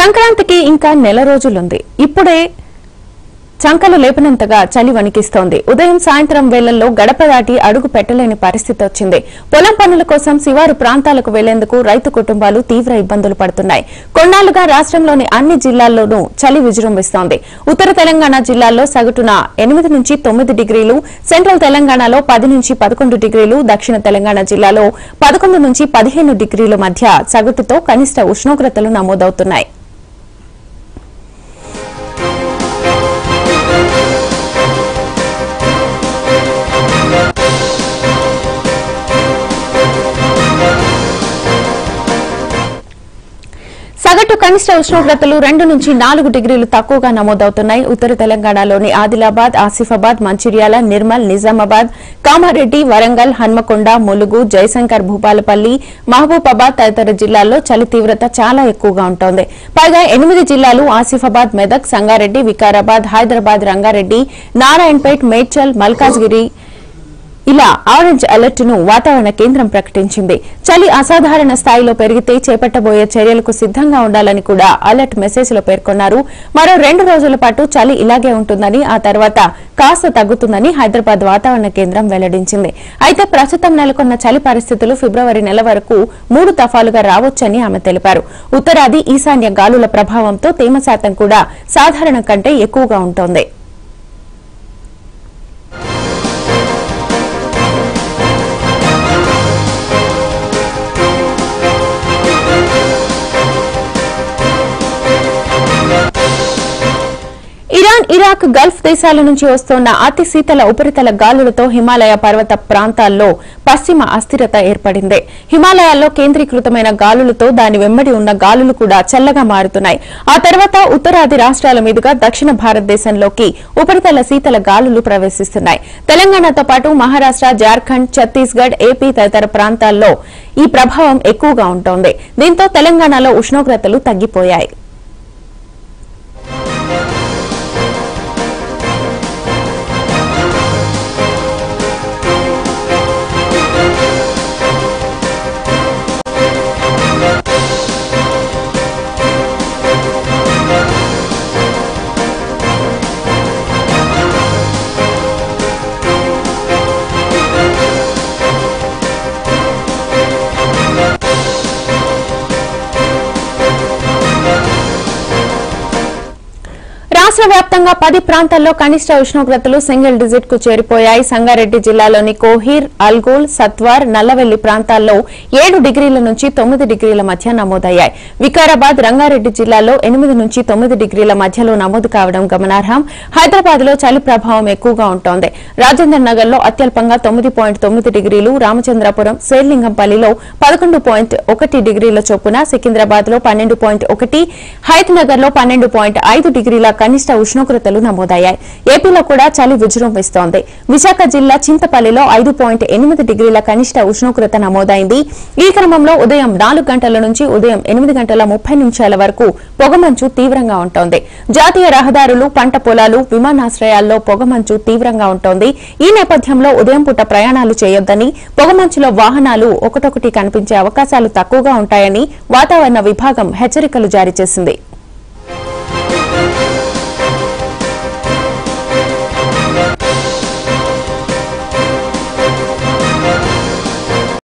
సంక్రాంతికి ఇంకా నెల రోజులుంది. ఇప్పుడే చంకలు లేపనంతగా చలి వణికిస్తోంది. ఉదయం సాయంత్రం వేళల్లో గడప దాటి అడుగు పెట్టలేని పరిస్థితి వచ్చింది. పొలం పనుల కోసం శివారు ప్రాంతాలకు వెళ్లేందుకు రైతు కుటుంబాలు తీవ్ర ఇబ్బందులు పడుతున్నాయి. కొన్నాళ్లుగా రాష్ట్రంలోని అన్ని జిల్లాల్లోనూ చలి విజృంభిస్తోంది. ఉత్తర తెలంగాణ జిల్లాల్లో సగటున 8 నుంచి 9 డిగ్రీలు, సెంట్రల్ తెలంగాణలో 10 నుంచి 11 డిగ్రీలు, దక్షిణ తెలంగాణ జిల్లాలో 11 నుంచి 15 డిగ్రీల మధ్య సగటుతో కనిష్ట ఉష్ణోగ్రతలు నమోదవుతున్నాయి. సగటు కనిష్ట ఉష్ణోగ్రతలు 2 నుంచి 4 డిగ్రీలు తక్కువగా నమోదవుతున్నాయి. ఉత్తర తెలంగాణలోని ఆదిలాబాద్, ఆసిఫాబాద్, మంచిర్యాల, నిర్మల్, నిజామాబాద్, కామారెడ్డి, వరంగల్, హన్మకొండ, ములుగు, జయశంకర్, భూపాలపల్లి, మహబూబాబాద్ తదితర జిల్లాల్లో చలి తీవ్రత చాలా ఎక్కువగా ఉంటోంది. పైగా 8 జిల్లాలు ఆసిఫాబాద్, మెదక్, సంగారెడ్డి, వికారాబాద్, హైదరాబాద్, రంగారెడ్డి, నారాయణపేట్, మేడ్చల్, మల్కాజ్గిరి ఇలా ఆరెంజ్ అలర్ట్ ను వాతావరణ కేంద్రం ప్రకటించింది. చలి అసాధారణ స్థాయిలో పెరిగితే చేపట్టబోయే చర్యలకు సిద్దంగా ఉండాలని కూడా అలర్ట్ మెసేజ్ లో పేర్కొన్నారు. మరో 2 రోజుల పాటు చలి ఇలాగే ఉంటుందని, ఆ తర్వాత కాస్త తగ్గుతుందని హైదరాబాద్ వాతావరణ కేంద్రం వెల్లడించింది. అయితే ప్రస్తుతం నెలకొన్న చలి పరిస్థితులు ఫిబ్రవరి నెల వరకు 3 దఫాలుగా రావొచ్చని ఆమె తెలిపారు. ఉత్తరాది, ఈశాన్య గాలుల ప్రభావంతో తేమ శాతం కూడా సాధారణం కంటే ఎక్కువగా ఉంటోంది. ఇరాన్, ఇరాక్, గల్ఫ్ దేశాల నుంచి వస్తోన్న అతి శీతల ఉపరితల గాలులతో హిమాలయ పర్వత ప్రాంతాల్లో పశ్చిమ అస్థిరత ఏర్పడింది. హిమాలయాల్లో కేంద్రీకృతమైన గాలులతో దాని వెంబడి ఉన్న గాలులు కూడా చల్లగా మారుతున్నాయి. ఆ తర్వాత ఉత్తరాది రాష్ట్రాల మీదుగా దక్షిణ భారతదేశంలోకి ఉపరితల శీతల గాలులు ప్రవేశిస్తున్నాయి. తెలంగాణతో పాటు మహారాష్ట్ర, జార్ఖండ్, ఛత్తీస్గఢ్, ఏపీ తదితర ప్రాంతాల్లో ఈ ప్రభావం ఎక్కువగా ఉంటోంది. దీంతో తెలంగాణలో ఉష్ణోగ్రతలు తగ్గిపోయాయి. రాష్ట్ర వ్యాప్తంగా 10 ప్రాంతాల్లో కనిష్ట ఉష్ణోగ్రతలు సింగిల్ డిజిట్ కు చేరిపోయాయి. సంగారెడ్డి జిల్లాలోని కోహీర్, అల్గోల్, సత్వార్, నల్లవెల్లి ప్రాంతాల్లో 7 డిగ్రీల నుంచి 9 డిగ్రీల మధ్య నమోదయ్యాయి. వికారాబాద్, రంగారెడ్డి జిల్లాలో 8 నుంచి 9 డిగ్రీల మధ్యలో నమోదు కావడం గమనార్హం. హైదరాబాద్ లో చలి ప్రభావం ఎక్కువగా ఉంటోంది. రాజేంద్ర నగర్ లో అత్యల్పంగా 9.9 డిగ్రీలు, రామచంద్రపురం, శేర్లింగంపల్లిలో 11.1 డిగ్రీల చొప్పున, సికింద్రాబాద్ లో 12.1, హైత్ నగర్ లో 12.5 డిగ్రీల కనిష్ట ఉష్ణోగ్రతలు నమోదయ్యాయి. ఏపీలో కూడా చలి విజృంభిస్తోంది. విశాఖ జిల్లా చింతపల్లిలో 5.8 డిగ్రీల కనిష్ట ఉష్ణోగ్రత నమోదైంది. ఈ క్రమంలో ఉదయం 4 గంటల నుంచి ఉదయం 8 గంటల 30 నిమిషాల వరకు పొగమంచు తీవ్రంగా ఉంటోంది. జాతీయ రహదారులు, పంట పొలాలు, విమానాశ్రయాల్లో పొగమంచు తీవ్రంగా ఉంటోంది. ఈ నేపథ్యంలో ఉదయం పూట ప్రయాణాలు చేయొద్దని, పొగమంచులో వాహనాలు ఒకటొకటి కనిపించే అవకాశాలు తక్కువగా ఉంటాయని వాతావరణ విభాగం హెచ్చరికలు జారీ చేసింది.